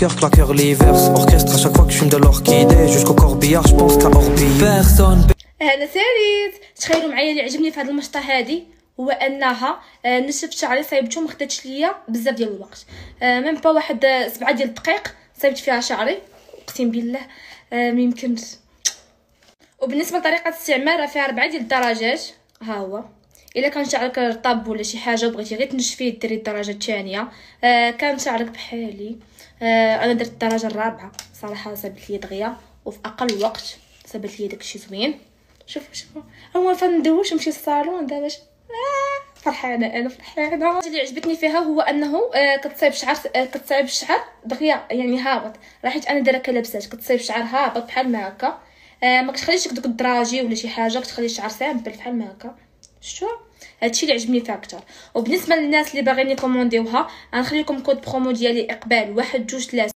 Cœur claqueur l'hiver, orchestre à chaque fois que je fume de l'orchidée jusqu'au corbillard, je pense qu'à Orbi. Personne. انا ساليت تخيلوا معايا اللي عجبني في هذه المشطه هذه هو انها نشفت شعري صايبته ما خداتش ليا بزاف ديال الوقت، ميم با واحد 7 ديال الدقائق صايبت فيها شعري اقسم بالله ما يمكنش. وبالنسبه لطريقه الاستعمال راه فيها 4 ديال الدرجات. ها هو الا كان شعرك رطب ولا شي حاجه بغيتي غير تنشفيه ديري الدرجه الثانيه. كان شعرك بحالي انا درت الدرجه الرابعه صراحه صابت لي دغيا وفي اقل وقت صابت لي داكشي زوين. شوفوا اول فندوش نمشي للصالون دابا فرحانه انا فرحانه. اللي عجبتني فيها هو انه كتصايب الشعر دغيا يعني هابط، راه حيت انا دايره كلبسات كتصايب الشعر هابط بحال ما هكا، ما كتخليش دوك الدراجي ولا شي حاجه، كتخلي الشعر سامبل بحال ما هكا. شفتوا هادشي اللي عجبني فيها اكثر. وبالنسبه للناس اللي باغيين يكومونديوها غنخلي لكم كود برومو ديالي اقبال 1 2 3